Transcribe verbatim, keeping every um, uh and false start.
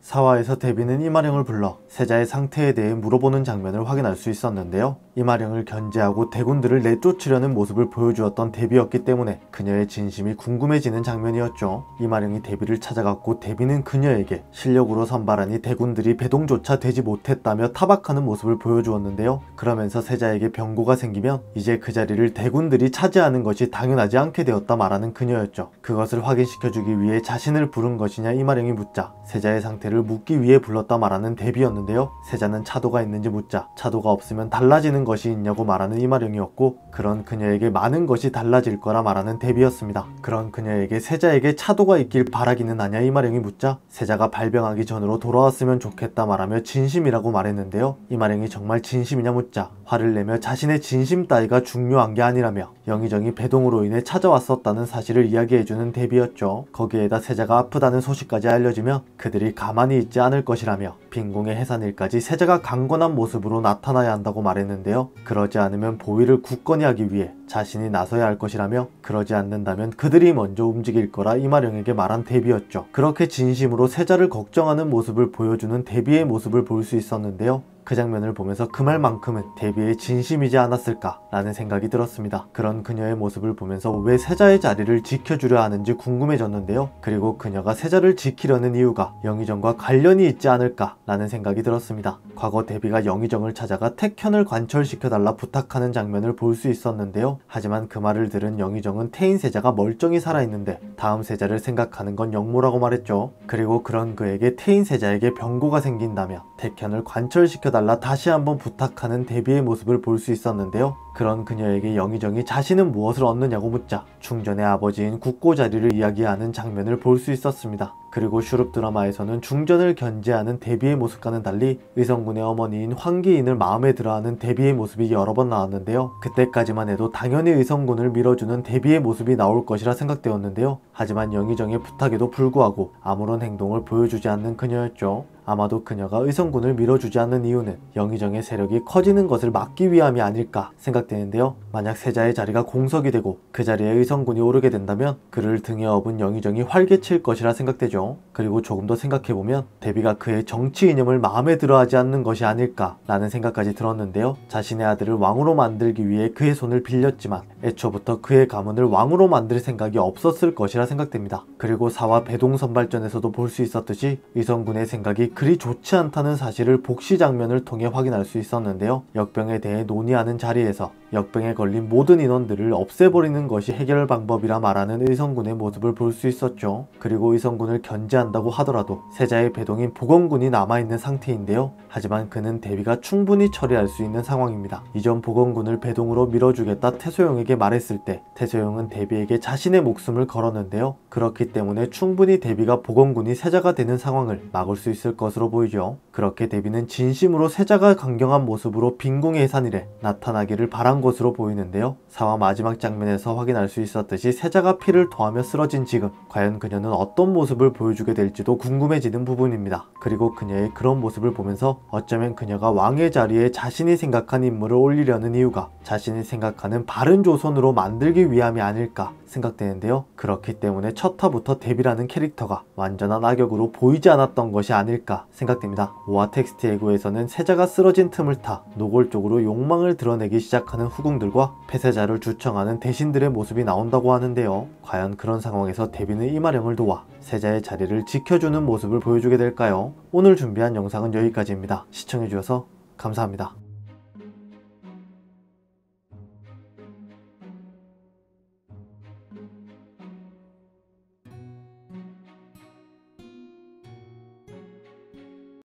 사화에서 대비는 이마령을 불러 세자의 상태에 대해 물어보는 장면을 확인할 수 있었는데요. 이마령을 견제하고 대군들을 내쫓으려는 모습을 보여주었던 대비였기 때문에 그녀의 진심이 궁금해지는 장면이었죠. 이마령이 대비를 찾아갔고 대비는 그녀에게 실력으로 선발하니 대군들이 배동조차 되지 못했다며 타박하는 모습을 보여주었는데요. 그러면서 세자에게 병고가 생기면 이제 그 자리를 대군들이 차지하는 것이 당연하지 않게 되었다 말하는 그녀였죠. 그것을 확인시켜주기 위해 자신을 부른 것이냐 이마령이 묻자 세자의 상태를 묻기 위해 불렀다 말하는 대비였는데요. 세자는 차도가 있는지 묻자 차도가 없으면 달라지는 것이 있냐고 말하는 이마령이었고 그런 그녀에게 많은 것이 달라질 거라 말하는 대비였습니다. 그런 그녀에게 세자에게 차도가 있길 바라기는 하냐 이마령이 묻자 세자가 발병하기 전으로 돌아왔으면 좋겠다 말하며 진심이라고 말했는데요. 이마령이 정말 진심이냐 묻자 화를 내며 자신의 진심 따위가 중요한 게 아니라며 영의정이 배동으로 인해 찾아왔었다는 사실을 이야기해주는 대비였죠. 거기에다 세자가 아프다는 소식까지 알려지며 그들이 가만히 있지 않을 것이라며 빈궁의 해산일까지 세자가 강건한 모습으로 나타나야 한다고 말했는데요. 그러지 않으면 보위를 굳건히 하기 위해 자신이 나서야 할 것이라며 그러지 않는다면 그들이 먼저 움직일 거라 이마령에게 말한 대비였죠. 그렇게 진심으로 세자를 걱정하는 모습을 보여주는 대비의 모습을 볼 수 있었는데요. 그 장면을 보면서 그 말만큼은 대비의 진심이지 않았을까 라는 생각이 들었습니다. 그런 그녀의 모습을 보면서 왜 세자의 자리를 지켜주려 하는지 궁금해졌는데요. 그리고 그녀가 세자를 지키려는 이유가 영의정과 관련이 있지 않을까 라는 생각이 들었습니다. 과거 대비가 영의정을 찾아가 택현을 관철시켜달라 부탁하는 장면을 볼 수 있었는데요. 하지만 그 말을 들은 영의정은 태인 세자가 멀쩡히 살아있는데 다음 세자를 생각하는 건 영모라고 말했죠. 그리고 그런 그에게 태인 세자에게 병고가 생긴다며 택현을 관철시켜달라 다시 한번 부탁하는 대비의 모습을 볼 수 있었는데요. 그런 그녀에게 영의정이 자신은 무엇을 얻느냐고 묻자 충전의 아버지인 국고 자리를 이야기하는 장면을 볼 수 있었습니다. 그리고 슈룹 드라마에서는 중전을 견제하는 대비의 모습과는 달리 의성군의 어머니인 황기인을 마음에 들어하는 대비의 모습이 여러 번 나왔는데요. 그때까지만 해도 당연히 의성군을 밀어주는 대비의 모습이 나올 것이라 생각되었는데요. 하지만 영의정의 부탁에도 불구하고 아무런 행동을 보여주지 않는 그녀였죠. 아마도 그녀가 의성군을 밀어주지 않는 이유는 영의정의 세력이 커지는 것을 막기 위함이 아닐까 생각되는데요. 만약 세자의 자리가 공석이 되고 그 자리에 의성군이 오르게 된다면 그를 등에 업은 영의정이 활개칠 것이라 생각되죠. 그리고 조금 더 생각해보면 대비가 그의 정치 이념을 마음에 들어하지 않는 것이 아닐까 라는 생각까지 들었는데요. 자신의 아들을 왕으로 만들기 위해 그의 손을 빌렸지만 애초부터 그의 가문을 왕으로 만들 생각이 없었을 것이라 생각됩니다. 그리고 사화 배동선발전에서도 볼 수 있었듯이 의성군의 생각이 그리 좋지 않다는 사실을 복시 장면을 통해 확인할 수 있었는데요. 역병에 대해 논의하는 자리에서 역병에 걸린 모든 인원들을 없애버리는 것이 해결 방법이라 말하는 의성군의 모습을 볼 수 있었죠. 그리고 의성군을 견제한다고 하더라도 세자의 배동인 보건군이 남아있는 상태인데요. 하지만 그는 대비가 충분히 처리할 수 있는 상황입니다. 이전 보건군을 배동으로 밀어주겠다 태소영에게 말했을 때 태소영은 대비에게 자신의 목숨을 걸었는데요. 그렇기 때문에 충분히 대비가 보건군이 세자가 되는 상황을 막을 수 있을 것으로 보이죠. 그렇게 대비는 진심으로 세자가 강경한 모습으로 빈궁의 해산일에 나타나기를 바란 것으로 보이는데요. 사화 마지막 장면에서 확인할 수 있었듯이 세자가 피를 토하며 쓰러진 지금 과연 그녀는 어떤 모습을 보여주게 될지도 궁금해지는 부분입니다. 그리고 그녀의 그런 모습을 보면서 어쩌면 그녀가 왕의 자리에 자신이 생각한 인물을 올리려는 이유가 자신이 생각하는 바른 조선으로 만들기 위함이 아닐까 생각되는데요. 그렇기 때문에 첫 화부터 대비라는 캐릭터가 완전한 악역으로 보이지 않았던 것이 아닐까 생각됩니다. 오화 텍스트 예고에서는 세자가 쓰러진 틈을 타 노골적으로 욕망을 드러내기 시작하는 후궁들과 폐세자를 주청하는 대신들의 모습이 나온다고 하는데요. 과연 그런 상황에서 대비는 이마령을 도와 세자의 자리를 지켜주는 모습을 보여주게 될까요? 오늘 준비한 영상은 여기까지입니다. 시청해주셔서 감사합니다.